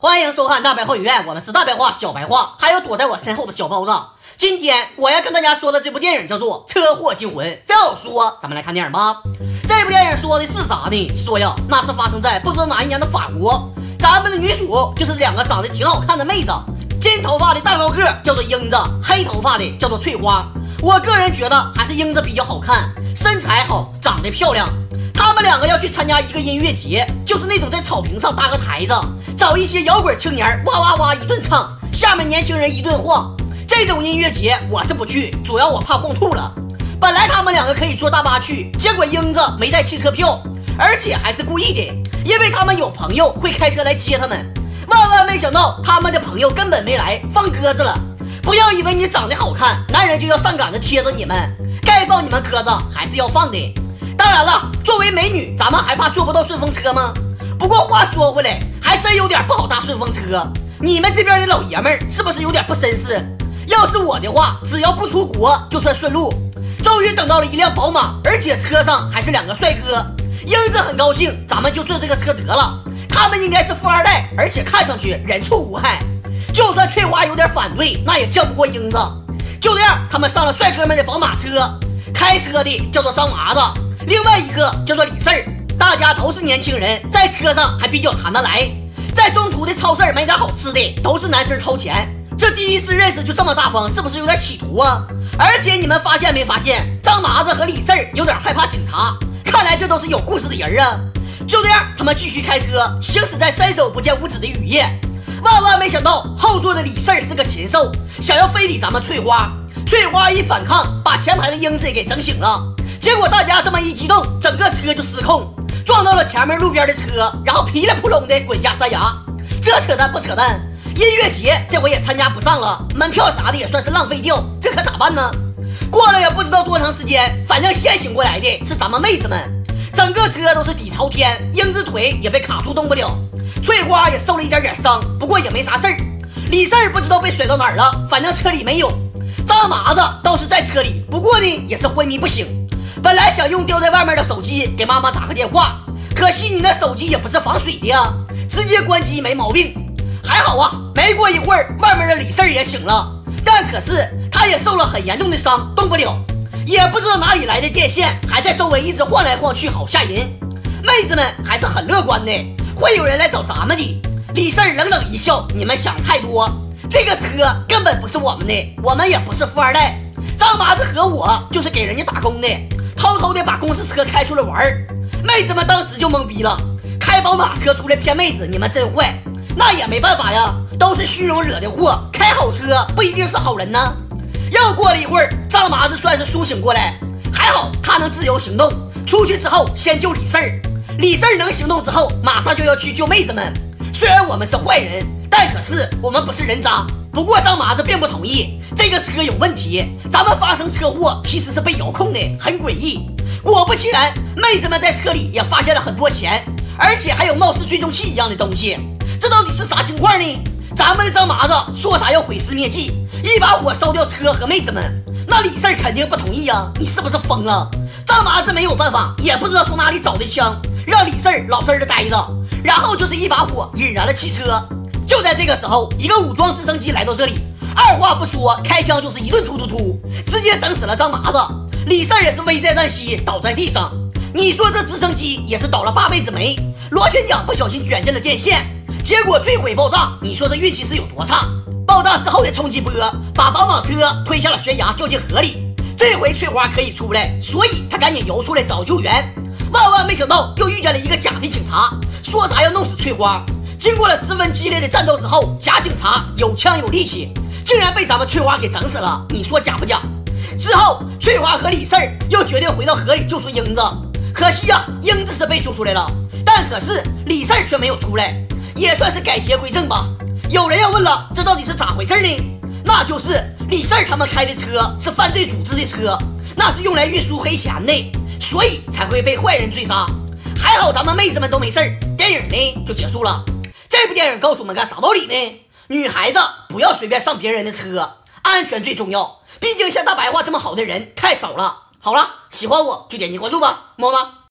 欢迎收看大白话影院，我们是大白话、小白话，还有躲在我身后的小包子。今天我要跟大家说的这部电影叫做《车祸惊魂》。非要我说，咱们来看电影吧。这部电影说的是啥呢？说呀，那是发生在不知道哪一年的法国。咱们的女主就是两个长得挺好看的妹子，金头发的大高个叫做英子，黑头发的叫做翠花。我个人觉得还是英子比较好看，身材好，长得漂亮。他们两个要去参加一个音乐节，就是那种在草坪上搭个台子，找一些摇滚青年哇哇哇一顿唱，下面年轻人一顿晃。这种音乐节我是不去，主要我怕晃吐了。本来他们两个可以坐大巴去，结果英子没带汽车票，而且还是故意的，因为他们有朋友会开车来接他们。万万没想到他们的朋友根本没来，放鸽子了。不要以为你长得好看，男人就要上赶着贴着你们，该放你们鸽子还是要放的。当然了，作为美女，咱们还怕坐不到顺风车吗？不过话说回来，还真有点不好搭顺风车。你们这边的老爷们儿是不是有点不绅士？要是我的话，只要不出国就算顺路。终于等到了一辆宝马，而且车上还是两个帅哥。英子很高兴，咱们就坐这个车得了。他们应该是富二代，而且看上去人畜无害。就算翠花有点反对，那也犟不过英子。就这样，他们上了帅哥们的宝马车，开车的叫做张麻子，另外一个叫做李四儿。大家都是年轻人，在车上还比较谈得来。在中途的超市买点好吃的，都是男生掏钱。这第一次认识就这么大方，是不是有点企图啊？而且你们发现没发现，张麻子和李四儿有点害怕警察，看来这都是有故事的人啊。就这样，他们继续开车，行驶在伸手不见五指的雨夜。万万没想到，后座的李四儿是个禽兽，想要非礼咱们翠花。翠花一反抗，把前排的英子给整醒了。结果大家这么一激动，整个车就失控，撞到了前面路边的车，然后噼里扑隆的滚下山崖。这扯淡不扯淡？音乐节这回也参加不上了，门票啥的也算是浪费掉，这可咋办呢？过了也不知道多长时间，反正先醒过来的是咱们妹子们，整个车都是底朝天，英子腿也被卡住动不了，翠花也受了一点伤，不过也没啥事儿。李四儿不知道被甩到哪儿了，反正车里没有。张麻子倒是在车里，不过呢也是昏迷不醒。本来想用丢在外面的手机给妈妈打个电话，可惜你那手机也不是防水的呀，直接关机没毛病。还好啊，没过一会儿，外面的李四儿也醒了，但可是他也受了很严重的伤，动不了，也不知道哪里来的电线，还在周围一直晃来晃去，好吓人。妹子们还是很乐观的，会有人来找咱们的。李四儿冷冷一笑，你们想太多，这个车根本不是我们的，我们也不是富二代。张麻子和我就是给人家打工的，偷偷的把公司车开出来玩儿。妹子们当时就懵逼了，开宝马车出来骗妹子，你们真坏。那也没办法呀，都是虚荣惹的祸，开好车不一定是好人呢。又过了一会儿，张麻子算是苏醒过来，还好他能自由行动。出去之后先救李四儿，李四儿能行动之后，马上就要去救妹子们。虽然我们是坏人，但可是我们不是人渣。不过张麻子并不同意，这个车有问题，咱们发生车祸其实是被遥控的，很诡异。果不其然，妹子们在车里也发现了很多钱，而且还有貌似追踪器一样的东西。这到底是啥情况呢？咱们的张麻子说啥要毁尸灭迹，一把火烧掉车和妹子们，那李四儿肯定不同意呀，你是不是疯了？张麻子没有办法，也不知道从哪里找的枪，让李四儿老实的待着，然后就是一把火引燃了汽车。就在这个时候，一个武装直升机来到这里，二话不说开枪就是一顿突，直接整死了张麻子。李四儿也是危在旦夕，倒在地上。你说这直升机也是倒了8辈子霉，螺旋桨不小心卷进了电线，结果坠毁爆炸，你说这运气是有多差？爆炸之后的冲击波把宝马车推下了悬崖，掉进河里。这回翠花可以出来，所以她赶紧游出来找救援。万万没想到又遇见了一个假的警察，说啥要弄死翠花。经过了十分激烈的战斗之后，假警察有枪有力气，竟然被咱们翠花给整死了，你说假不假？之后翠花和李四儿又决定回到河里救出英子，可惜呀，英子是被救出来了，但可是李四儿却没有出来，也算是改邪归正吧。有人要问了，这到底是咋回事呢？那就是李四儿他们开的车是犯罪组织的车，那是用来运输黑钱的，所以才会被坏人追杀。还好咱们妹子们都没事儿，电影呢就结束了。这部电影告诉我们个啥道理呢？女孩子不要随便上别人的车，安全最重要，毕竟像大白话这么好的人太少了。好了，喜欢我就点击关注吧，么么。